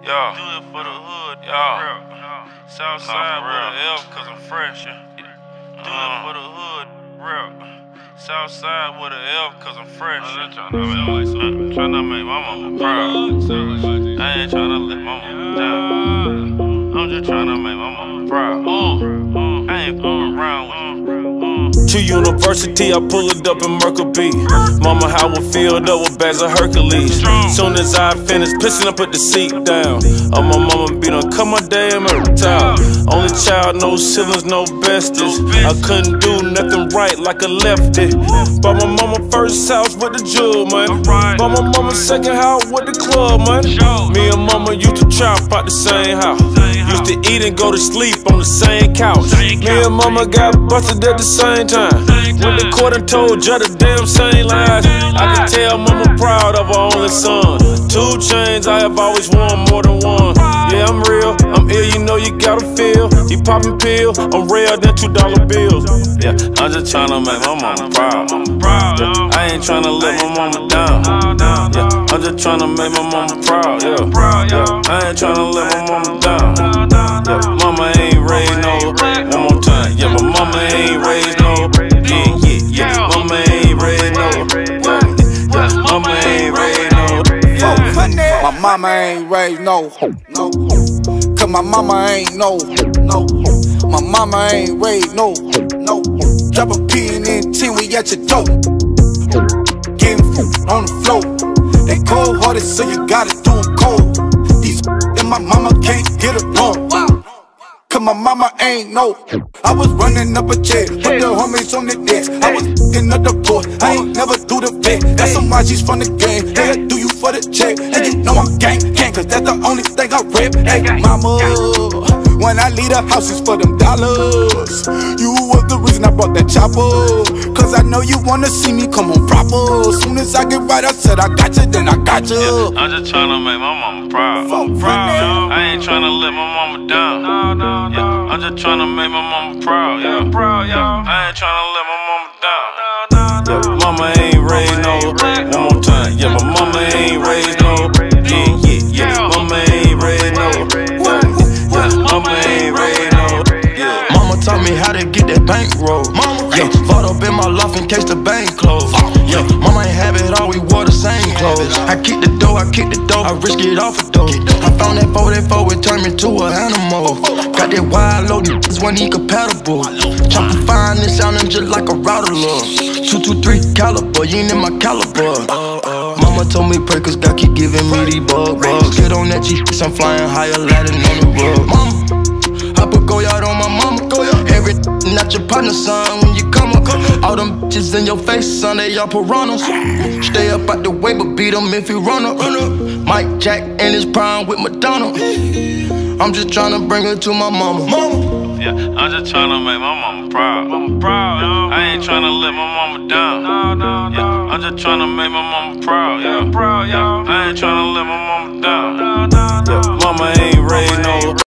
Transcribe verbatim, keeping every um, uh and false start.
Yeah. Do it for the hood. Yeah. Southside with an F, cause I'm fresh. Yeah. Do it for the hood. Real. Southside with an F, cause I'm fresh. I'm trying to make my mama proud. I ain't trying to let my mama down. I'm just trying to make my mama proud. Uh, I ain't fooling around with you. To university, I pull it up in Mercury. Mama, how I filled up with bags of Hercules. Soon as I finish pissing, I put the seat down. Oh, my mama be done cut my damn reptile. Only child, no siblings, no besties. I couldn't do nothing right like a lefty. Bought my mama first house with the jewel, man. Bought my mama second house with the club, man. Me and mama used to chop out the same house. Used to eat and go to sleep on the same couch. Me and mama got busted at the same time. Went to court and told judge the damn same lies. I can tell mama proud of her only son. Two chains, I have always worn more than one. Yeah, I'm real, I'm ill, you know you gotta feel. You poppin' pill, I'm rare than two dollar bills. Yeah, I'm just tryna make my mama proud. Yeah, I ain't tryna let my mama down. Yeah, I'm just tryna make my mama proud. Yeah, yeah, I ain't tryna let my mama down. Yeah, mama ain't raised no. One more time. Yeah, my mama ain't raised no. Yeah, yeah, yeah. Mama ain't raised no. Yeah, yeah. Mama ain't raised no. My mama ain't raised no. No. Cause my mama ain't no. No. My mama ain't raised no. No. Drop a P and then ten, we at your door. Getting on the floor. They cold hearted, so you gotta do them cold. These and my mama can't get along. Cause my mama ain't no. I was running up a check, put the homies on the desk. I was f***ing up the court, I ain't never do the vet. That's some Y Gs from the game, they'll do you for the check. And you know I'm gang, gang, cause that's the only thing I rep. Hey, mama, when I leave the house, it's for them dollars. You was the reason I brought that chopper. Cause I know you wanna see me come on proper. Soon as I get right, I said I got you, then I got you. Yeah, I'm just tryna make my mama proud. proud. I ain't tryna let my mama down. No, no, no. Yeah, I'm just tryna make my mama proud. Yeah, proud, yeah. I ain't tryna let my mama down. Yeah, mama ain't raised no. One more time. Yeah, my mama ain't raised no. Yeah, yeah, yeah. Mama ain't raised no. Yeah, mama ain't raised no. Yeah. Mama taught me how to get that bankroll. Mama, yeah, fought up in my loft in case the bank closed. Yeah, mama ain't have it all, we wore the same clothes. I kick the door, I kick the door, I risk it off a door. I found that four, that four, it turned me to an animal. Got that wild load, this one incompatible. Chopper fine, it sounding just like a router love. Two, two, three caliber, you ain't in my caliber. Mama told me pray cause God keep giving me these bug bugs. Get on that G, I'm flying higher, landing on the rug. Mama, I put go yard on my mama. Every not your partner, son, when you come up. All them bitches in your face, son, they all piranhas. Stay up out the way, but beat them if you run up. Mike Jack in his prime with Madonna. I'm just tryna bring her to my mama. Mama. Yeah, I'm just tryna make my mama proud. Mama proud, yeah. I ain't tryna let my mama down. No, no, no. Yeah, I'm just tryna make my mama proud. Yeah, proud, yeah. I ain't tryna let my mama